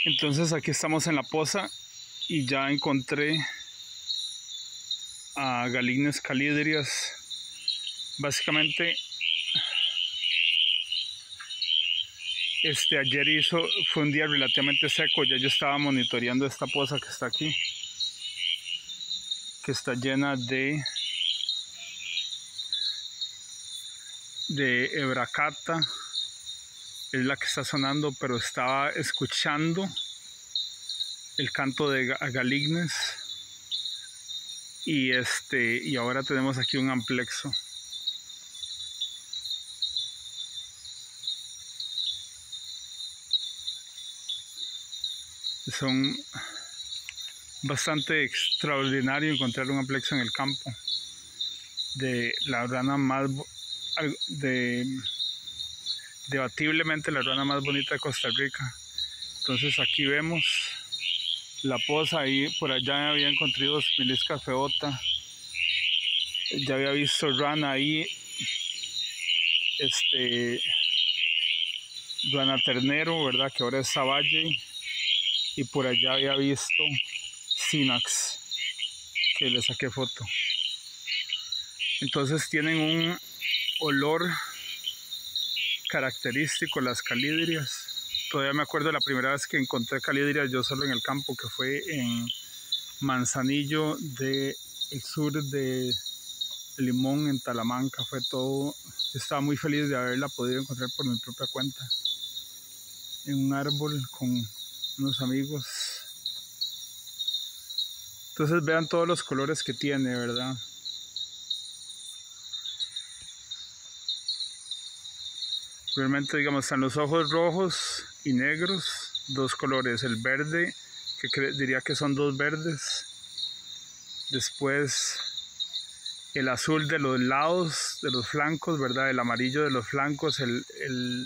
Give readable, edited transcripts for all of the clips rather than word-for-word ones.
Entonces aquí estamos en la poza y ya encontré a Galignes calidrias. Básicamente ayer fue un día relativamente seco. Ya yo estaba monitoreando esta poza que está aquí, que está llena de Hebracata. Es la que está sonando, pero estaba escuchando el canto de Galignes y ahora tenemos aquí un amplexo. Son bastante extraordinario encontrar un amplexo en el campo, de la rana más debatiblemente la rana más bonita de Costa Rica. Entonces aquí vemos la poza. Ahí por allá había encontrado Milisca feota, ya había visto rana ahí, rana ternero, verdad, que ahora es Savalle, y por allá había visto Sinax, que le saqué foto. Entonces tienen un olor característico las calidrias. Todavía me acuerdo la primera vez que encontré calidrias yo solo en el campo, que fue en Manzanillo, del sur de Limón, en Talamanca. Fue todo, estaba muy feliz de haberla podido encontrar por mi propia cuenta, en un árbol con unos amigos. Entonces vean todos los colores que tiene, ¿verdad? Realmente, digamos, están los ojos rojos y negros, dos colores, el verde, que diría que son dos verdes, después el azul de los lados, de los flancos, ¿verdad? El amarillo de los flancos, el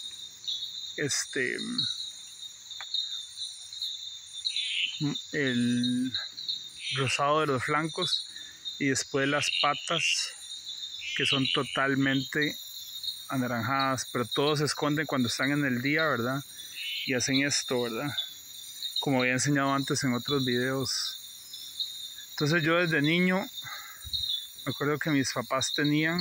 rosado de los flancos, y después las patas, que son totalmente anaranjadas, pero todos se esconden cuando están en el día, ¿verdad? Y hacen esto, ¿verdad? Como había enseñado antes en otros videos. Entonces yo desde niño me acuerdo que mis papás tenían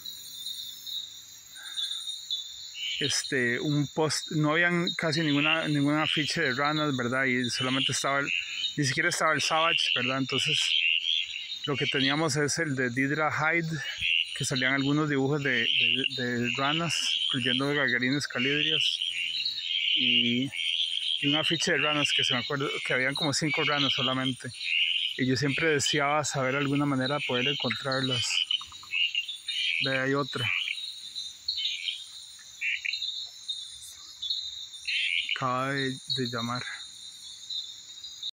un post, no habían casi ninguna afiche de ranas, ¿verdad? Y solamente ni siquiera estaba el Savage, ¿verdad? Entonces lo que teníamos es el de Didra Hyde, que salían algunos dibujos de ranas, incluyendo de Galignes calidrias, y un afiche de ranas que se me acuerdo que habían como 5 ranas solamente. Y yo siempre deseaba saber alguna manera de poder encontrarlas. Ve, hay otra. Acaba de llamar.